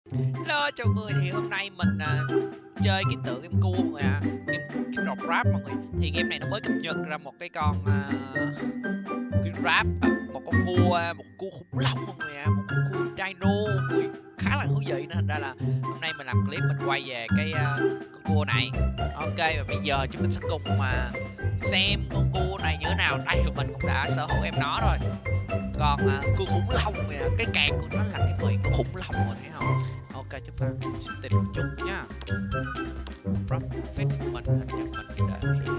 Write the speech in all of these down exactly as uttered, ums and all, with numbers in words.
Hello, chào người. Thì hôm nay mình, à, chơi cái tựa game cua mọi người ạ, game game rồng rap mọi người. Thì game này nó mới cập nhật ra một cái con, a, cái rap, à, một con cua, a, một cua khủng long mọi người ạ, một con cua dino mọi người, khá là thú vị nên thành ra là hôm nay mình làm clip mình quay về cái, a, con cua này. Ok, và bây giờ chúng mình sẽ cùng mà xem con cua này như thế nào. Đây thì mình cũng đã sở hữu em nó rồi. Còn, à, cua khủng long mọi người ạ, cái càng của nó là cái miệng của khủng long mọi người thấy hông? Ok, chúng ta sẽ tìm một chút nhá. Profit mình hình như mình để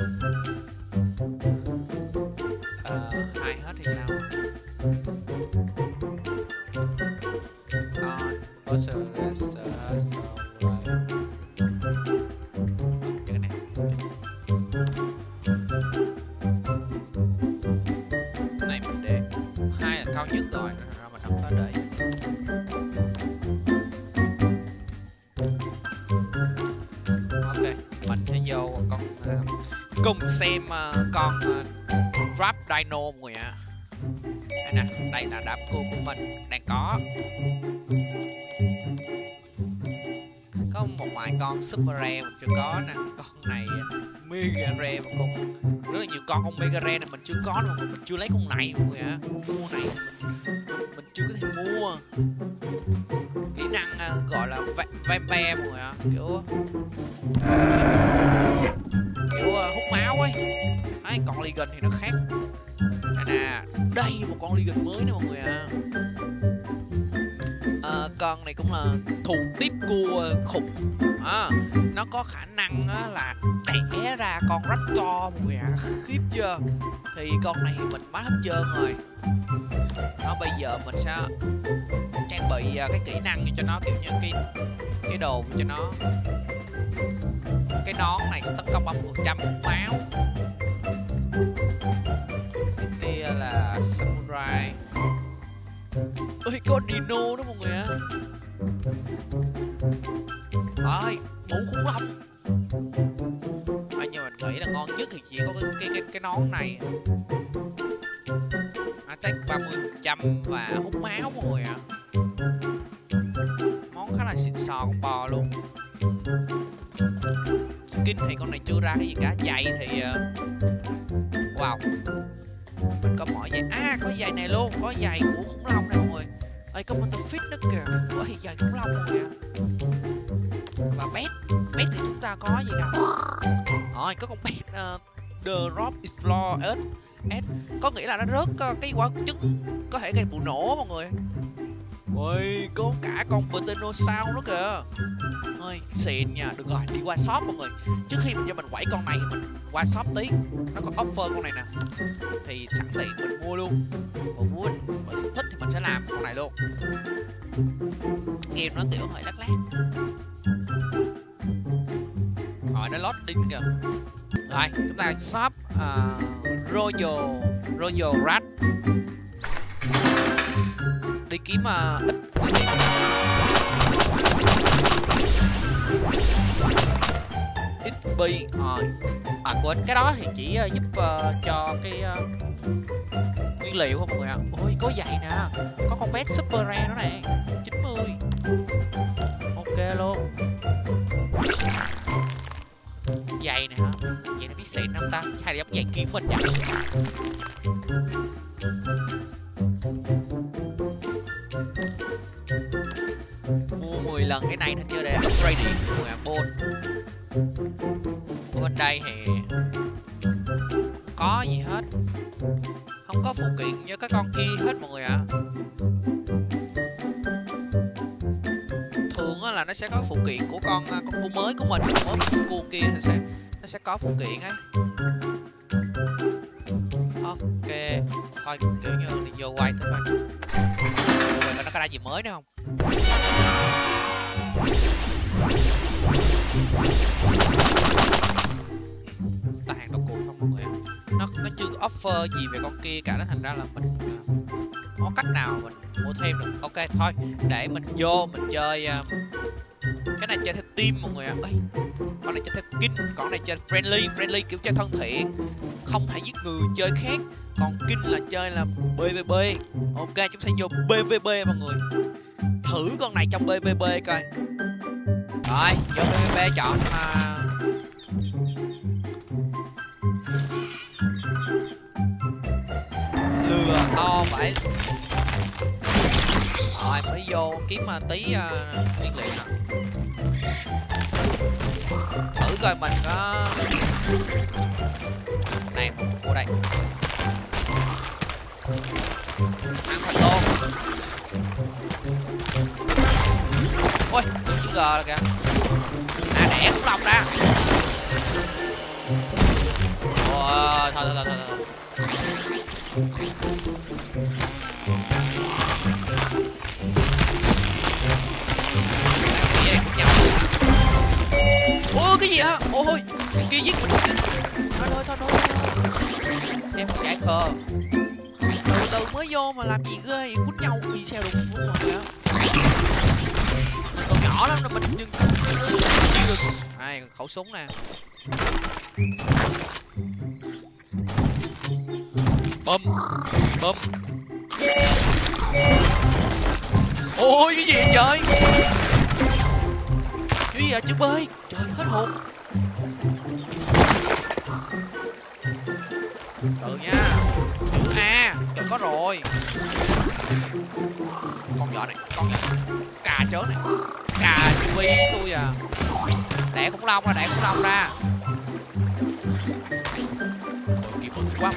ờ, hai hết thì sao? Còn có sự sợ sợ cái này cái này mình để hai là cao nhất rồi nên mình không có để. Mình sẽ vô con uh, cùng xem uh, con uh, rap dino mọi người ạ. Đây nè, đây là đám cua của mình đang có. Có một vài con super rare mình chưa có nè, con này mega rare mà con rất là nhiều con omega rare này mình chưa có đâu, mình chưa lấy con này mọi người ạ. Mua này mình, mình chưa có thể mua. Kỹ năng uh, gọi là vampire mọi người ạ, kiểu kiểu uh, hút máu ấy. Đấy, con Legion thì nó khác. Đây nè, đây một con Legion mới nè mọi người ạ. À, con này cũng là thuộc tiếp cua khủng. À, nó có khả năng á, là đẻ ra con Raptor mọi người ạ. Khiếp chưa? Thì con này mình bắt hết trơn rồi. Nó bây giờ mình sẽ trang bị uh, cái kỹ năng cho nó, kiểu như cái cái đồ cho nó. Cái nón này sẽ tấn công ba mươi phần trăm máu. Cái kia là samurai. Ơi, có dino đó mọi người ạ. Ơi, mũ khủng long. À, nhưng mình nghĩ là ngon nhất thì chỉ có cái cái cái, cái nón này. Attack ba mươi phần trăm và hút máu mọi người ạ. Món khá là xịn sò con bò luôn. Skin thì con này chưa ra cái gì cả. Giày thì uh... wow, mình có mọi giày. À, có giày này luôn, có giày của khủng long này mọi người. Ê, có motor fit nữa kìa. Ủa, thì giày khủng long mọi người ạ. Và pet, pet thì chúng ta có gì nào? Rồi, có con pet uh, The Rock Explorer S, có nghĩa là nó rớt uh, cái quả trứng có thể gây vụ nổ mọi người. Ôi, có cả con Btenosaurus nữa kìa. Ơi, xịn nha. Được rồi, đi qua shop mọi người. Trước khi mình cho mình quẩy con này thì mình qua shop tí. Nó còn offer con này nè. Thì sẵn tiền mình mua luôn. Còn muốn mình thích thì mình sẽ làm con này luôn. Game nó kiểu hơi lắc lắc. Rồi, nó loading kìa. Rồi, chúng ta shop uh, Royal Royal Rat. Đi kiếm uh, ít ít bi rồi. À, quên, cái đó thì chỉ uh, giúp uh, cho cái uh, nguyên liệu không mọi người ạ. Ôi, có giày nè, có con pet super rare nữa nè, chín mươi. Ok luôn. Giày nè hả? Giày nó biết xịn không ta? Hay là giống giày kiếm mình vậy? Mua mười lần cái này thôi chưa để upgrade điện của Apple. Ở bên đây thì có gì hết, không có phụ kiện như cái con kia hết mọi người ạ. Thường á là nó sẽ có phụ kiện của con con cua mới của mình, mỗi con cua kia thì sẽ nó sẽ có phụ kiện ấy. Ok, thôi kiểu như đi vô quay thôi coi nó có ra gì mới nữa không. Ta hàng độc cùi không mọi người. Nó nó chưa có offer gì về con kia cả, nó thành ra là mình không có cách nào mình mua thêm được. Ok thôi, để mình vô mình chơi uh, cái này chơi theo team mọi người ạ. Ê, con này chơi theo king, con này chơi friendly, friendly kiểu chơi thân thiện, không thể giết người, chơi khác. Còn king là chơi là pê vê pê. Ok, chúng ta vô pê vê pê mọi người. thử con này trong bê vê bê coi. Rồi vô bê vê bê chọn uh... lừa to phải. Rồi mới vô kiếm uh, tí uh, nguyên liệu nè. Thử coi mình có này mua đây. Ăn thịt luôn. Ôi chữ G là kìa. À đẻ khủng long ra. Ôi thôi thôi thôi thôi thôi. Ôi cái gì hả? Ôi cái kia giết mình. Thôi thôi thôi thôi. Em một giải khờ. Từ từ mới vô mà làm gì ghê, quýnh nhau y sao đúng không rồi á. Mình còn nhỏ lắm nên mình nhưng chiêu được. Đây khẩu súng nè. Bum bum. Ôi cái gì vậy trời? Cái gì vậy chứ bơi? Trời hết hồn. Từ nha. Chữ A, trời có rồi. Con nhỏ này, con nhỏ này. Cà chớn này. Cà chu vi tôi à. Đẻ khủng long ra, đẻ khủng long ra. Ôi kìa bự quá.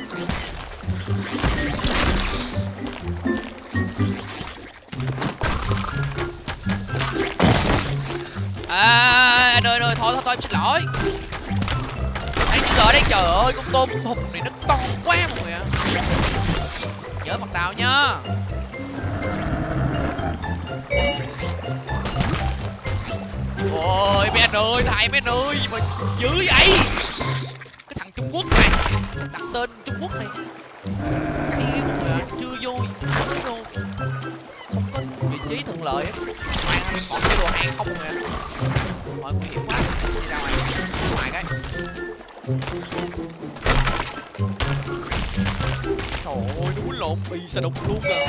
À, anh ơi, anh ơi, thôi thôi thôi em xin lỗi. Anh chữ G đấy, trời ơi, con tôm hùm này nó to quá mọi người ạ. Nhớ mặt tàu nhá. Ôi mấy anh ơi, thầy mấy anh ơi, gì mà dữ vậy? Cái thằng Trung Quốc này, đặt tên Trung Quốc này. Cay mọi người ạ, chưa vô, vô. Không có vị trí thuận lợi á. Ngoài bọn cái đồ hàng không rồi ạ. Mọi nguy hiểm quá, đi ra ngoài, ngoài cái. Trời ơi, nó quýnh lộn y sa đục luôn rồi.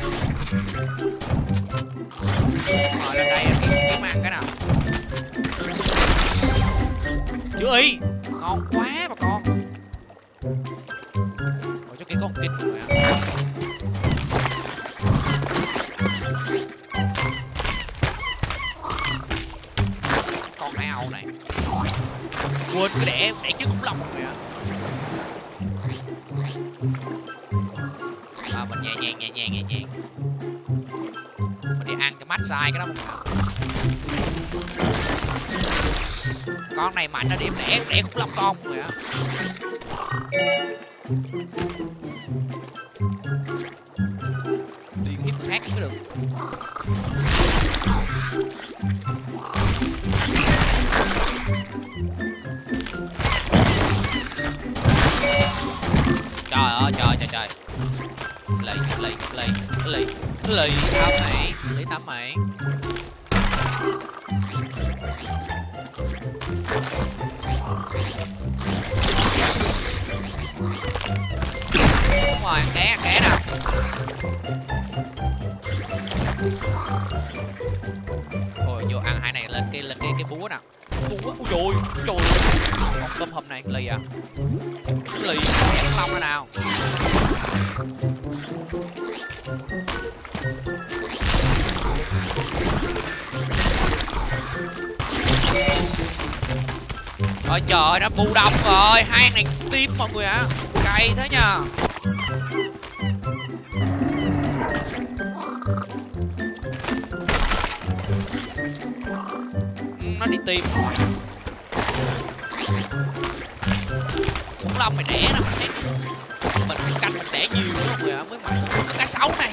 Rồi lên đây kiếm kiếm ăn cái nào. Chữ Y, ngon quá bà con. Ôi cho kia có một kinh rồi ạ. Con nãy ầu này. Quên cái đẻ, đẻ chứ khủng long rồi ạ. À, mình nhẹ nhàng nhẹ nhàng nhẹ nhàng mình đi ăn cái massage cái đó không. Con này mạnh nó điểm đẻ đẻ khủng long con rồi á. Đi kiếm khác mới được. Trời ơi trời trời trời. Lì lì lì lì lì tao mày, lì tao mày. Đúng rồi, ăn ké ăn ké nào. Thôi vô ăn hai này lên cái lên cái cái búa nào. Búa ui dồi trời. Con tôm hùm này lì à. Lì khủng long ra nào. Ôi trời nó bù độc rồi, hang này tím mọi người ạ. À. Cay thế nhờ. Ừ, nó đi tìm. Khủng long mày đẻ nè, mình phải canh mình đẻ nhiều lắm mọi người ạ, mới mạnh. Cá sấu này.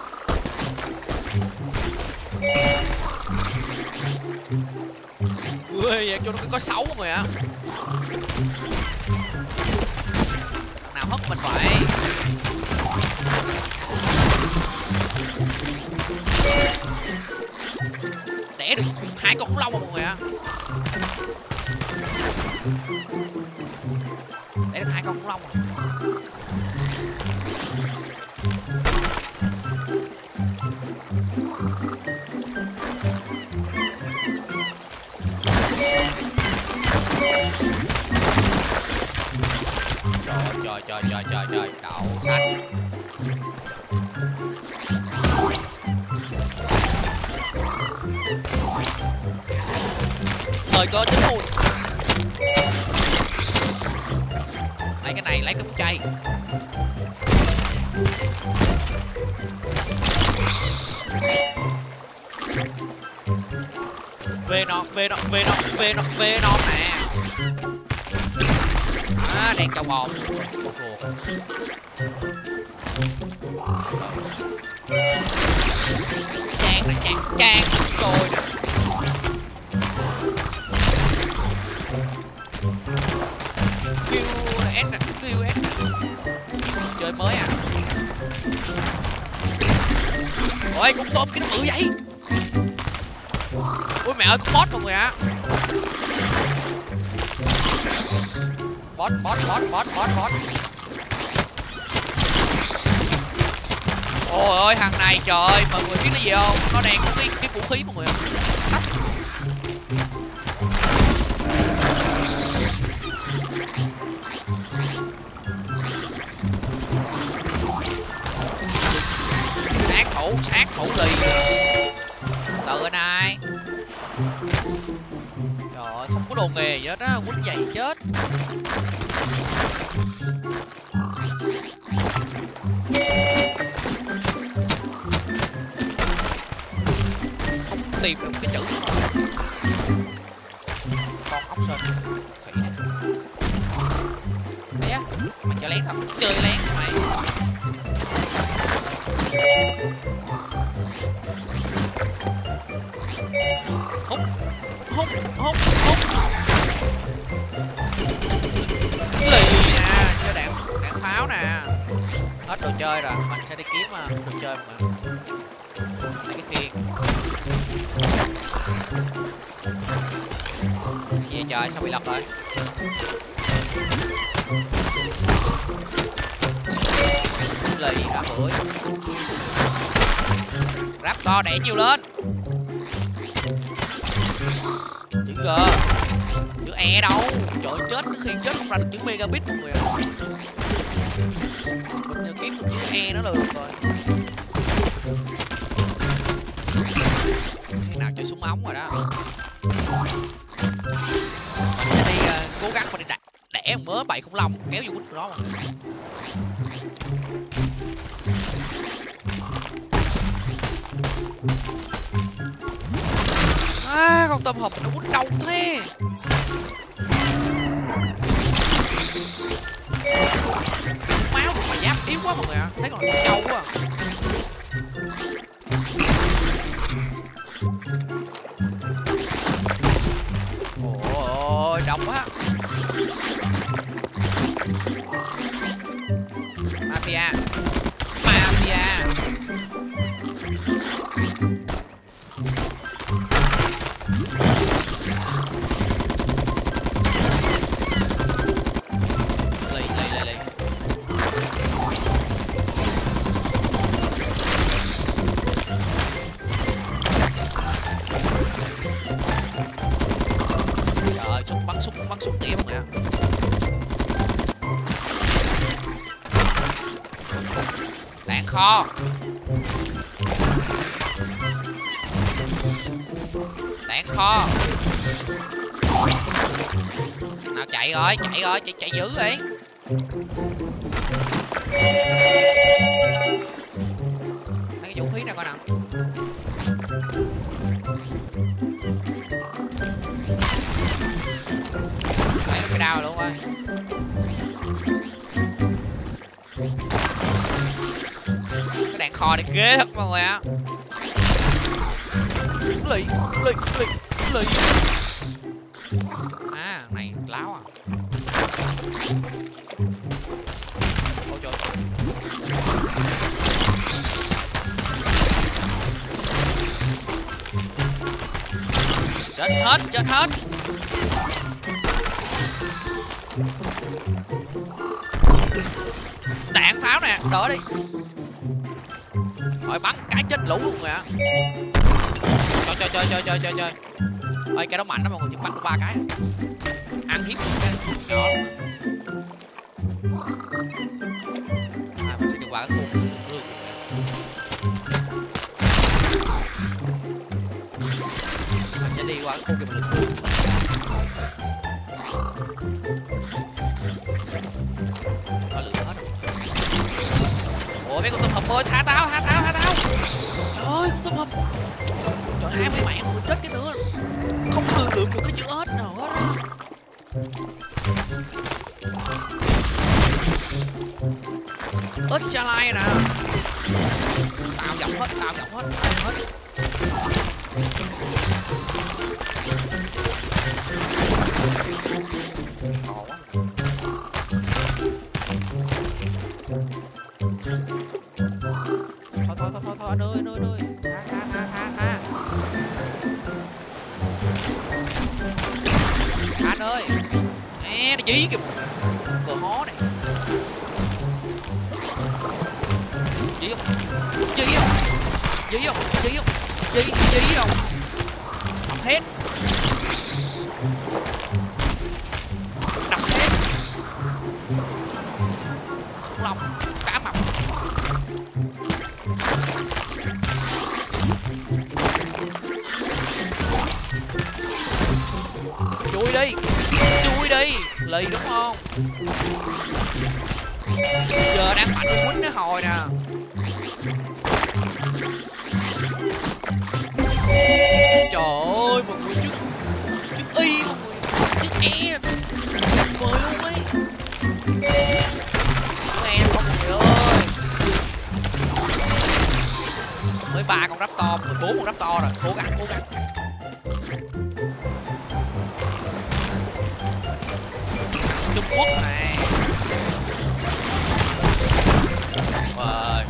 Ui, vậy cho nó có xấu mọi người ạ. Thằng nào hất mình vậy? Đẻ được hai con khủng long rồi mọi người ạ. Đẻ được hai con khủng long rồi. trời trời trời trời trời đậu xanh. Thời cơ chín mùi. Lấy cái này, lấy cái bút chay. Về nó, về nó, về nó, về nó, về nó nè. À, đèn trong bồn. Chàng nè, chàng, chàng tôi nè. Q S nè, Q S nè. Chơi mới à. Ôi, con tôm cái nó bự vậy. Ôi mẹ ơi, có boss mọi người ạ. Boss, boss, boss, boss, boss, boss. Ôi ơi, thằng này trời ơi, mọi người biết nó gì không? Nó đang có cái, cái vũ khí mọi người ạ. Tắt. Sát thủ, sát thủ lì. Từ anh ai. Trời ơi, không có đồ nghề gì hết á, quýnh vậy chết. Không tìm được cái chữ con ốc sên khỉ này. Đấy á, mày chơi lén thật, chơi lén mày. Hút, hút, hút, hút. Lì nè, chơi đạn, đạn pháo nè. Hết đồ chơi rồi, mình sẽ đi kiếm đồ chơi mà. Lấy cái khiên. Gì trời, sao bị lật rồi? Lì hả bưởi. Ráp to đẻ nhiều lên. Chữ G. Chữ E đâu? Trời ơi, chết khi chết không ra được chữ megabit mọi người ạ. Giờ kiếm được chữ E nó là được rồi. Khi nào chơi súng ống rồi đó. Mình sẽ đi uh, cố gắng mà đi đẻ, đẻ mớ bậy khủng long kéo vô quýt của nó mà. À, con tôm hùm nó quýt đâu thế. Máu mà giáp yếu quá mọi người ạ. Thấy còn trâu quá. Ôi độc quá. Mafia. Mafia. Lì lì lì lì. Trời ơi, súng bắn súng bắn súng tỉa mọi người ạ. Đạn kho. Đạn kho. Nào chạy rồi, chạy rồi, chạy chạy dữ đi. Mấy cái vũ khí này coi nào. Lấy cái đao luôn ơi. Cái đạn kho này ghê thật mọi người ạ. Lì, lì, lì, lì. À, này láo à. Ôi trời. Chết hết, chết hết. Đạn pháo nè, đỡ đi. Rồi bắn cái chết lũ luôn rồi ạ. Chơi chơi chơi chơi chơi chơi chơi. Ơi cái đó mạnh đó mọi người, chỉ bắn được ba cái. Ăn hiếp cái nhỏ luôn. À, mình sẽ đi qua cái khu rừng rừng mình sẽ đi qua cái khu rừng rừng rừng có lửa hết. Ủa mấy con tôm hùm ơi, tha tao, tha tao, tha tao. Trời ơi, con tôm hùm. Trời, hai mươi bảy người chết cái nữa. Không thương lượng được cái chữ ếch nào hết á. Ếch cha lai nè. Tao dọc hết, tao dọc hết, tao dọc hết. Ngon quá. Thôi thôi thôi thôi thôi anh ơi, anh ơi, anh ơi. Tha tha tha tha tha. Anh ơi. Ê, nó dí kìa. Cờ hó này. Dí không? Dí không? Dí không? Dí không? Dí, dí không? Đập hết. Đập hết. Khủng long, cá mập. Chui đi. Chui đi. Lì đúng không? Giờ đang mạnh quýnh nó hồi nè. Trời ơi, mọi người trước trước y, mọi người trước e chặt mời luôn ấy. Mẹ không mọi người ơi. Mới ba con raptor, mười bốn con raptor rồi, cố gắng cố gắng. Trung Quốc này. Rồi.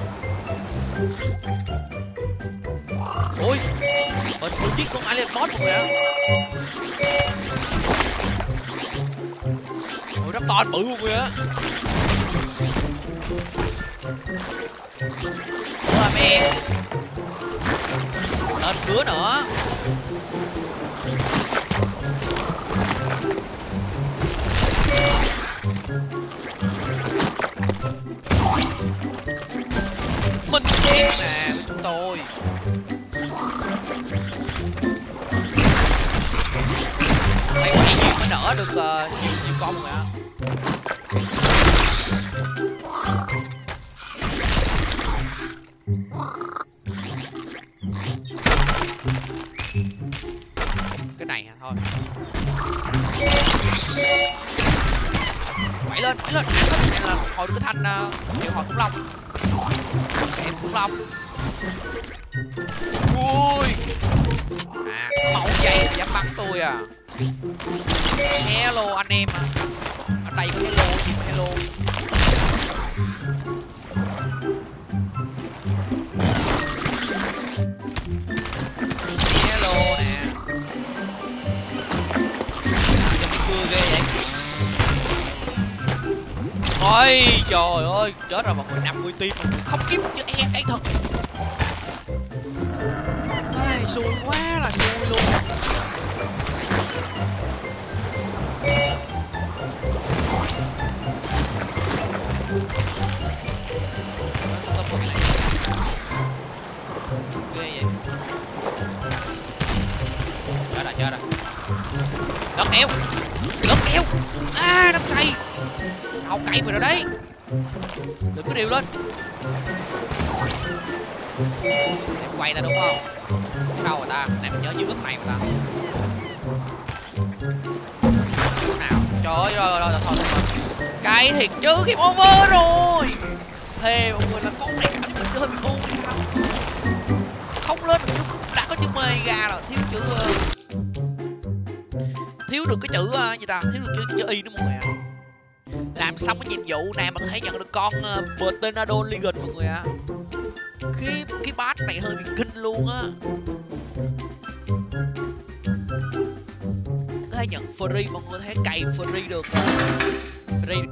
Ôi, mình mình giết con alien boss rồi á. Ôi, raptor bự luôn rồi á. Ôi mẹ. Lên đứa nữa. Mình giết nè của chúng tôi. Mấy quay nhiều mới đỡ được uh, nhiều, nhiều con rồi á. Cái này hả? Thôi quậy lên, quậy lên. Này là hồi cái thanh uh, triệu hồi khủng long. Em khủng long. Ui. À, mẫu dây dám bắn tôi à. Hello anh em à. Ở đây có hello, gì mà hello. Hello nè. Cho mấy cưa ghê vậy. Ôi trời ơi, chết rồi mọi người, năm mươi tim không kiếm chữ e cái thật. Ai, xui quá là xui luôn. Ghê vậy. Chết rồi, chết rồi. Đất kéo. Đất kéo. À, đâm cây. Hậu cậy mày rồi đấy. Đừng có điều lên. Em quay ta đúng không? Đâu rồi ta? Này mình nhớ dưới bước này mà ta. Chỗ nào? Trời ơi, rồi rồi rồi thôi thôi. Cay thiệt chứ, game over rồi. Thề mọi người là con này cảm thấy mình chơi bị ngu hay sao? Không lên được, đã có chữ mega rồi, thiếu chữ thiếu được cái chữ uh, gì ta? Thiếu được chữ chữ y nữa mọi người ạ. Làm xong cái nhiệm vụ này mà có thể nhận được con uh, Pteranodon Legion mọi người ạ. Cái cái bát này hơi bị kinh luôn á. Có thể nhận free, mọi người có thể cày free được. Free.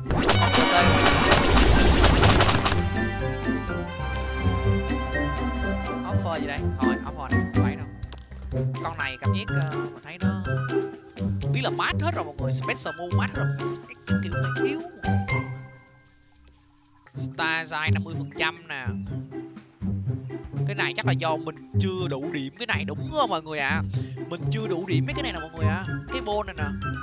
Offer gì đây? Thôi, offer này không phải đâu. Con này cảm giác uh, mình thấy nó biết là mát hết rồi mọi người, special move mát rồi, kiểu này yếu. Star size năm mươi phần trăm nè. Cái này chắc là do mình chưa đủ điểm cái này đúng không mọi người ạ? À? Mình chưa đủ điểm mấy cái này nè mọi người ạ. À. Cái bôn này nè.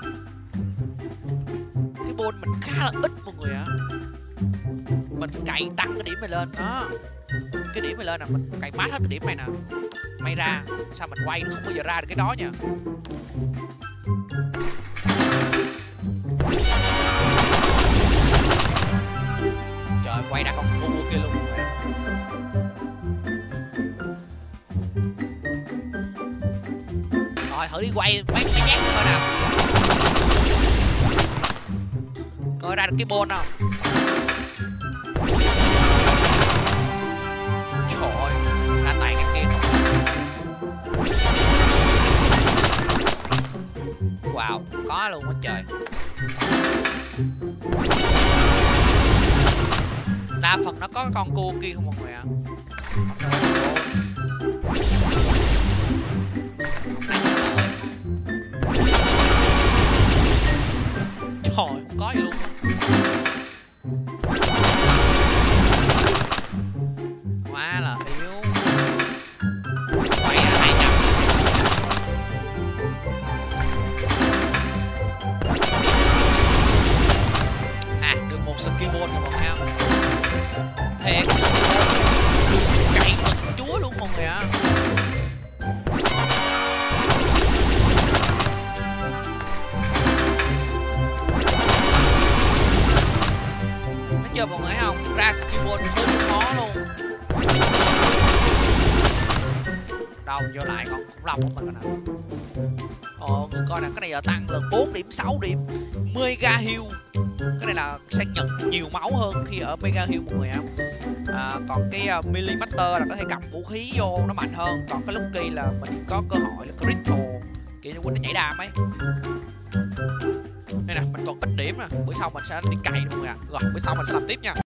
Cái bôn mình khá là ít mọi người ạ. À. Mình phải cày tăng cái điểm này lên đó. Cái điểm này lên nè, mình cày mát hết cái điểm này nè. May ra sao mình quay nó không bao giờ ra được cái đó nha. Trời, quay ra con cu kia luôn. Rồi thử đi quay mấy cái nhát coi nào. Coi ra được cái bôn không? Trời ơi, ra tay cái kia không. Wow, có luôn á trời. Đa phần nó có con cua kia không mọi người ạ. Trời, không có gì luôn. Quá là yếu. Quay hai trăm. À, được một skill ball rồi mọi người không? Thế cái skill ball cày mực chúa luôn mọi người ạ. Thấy chưa mọi người thấy không? Ra skill ball hơi khó luôn. Đâu vô lại con khủng long của mình nè. Ồ, người coi nè, cái này giờ tăng lên bốn điểm sáu điểm. Mega Hill. Cái này là sẽ nhận nhiều máu hơn khi ở Mega Hill mọi người ạ. À, còn cái uh, Millimeter là có thể cầm vũ khí vô nó mạnh hơn. Còn cái Lucky là mình có cơ hội là critical, kiểu như Quỳnh nó nhảy đam ấy. Đây nè, mình còn ít điểm nè. Bữa sau mình sẽ đi cày mọi người ạ. Rồi, bữa sau mình sẽ làm tiếp nha.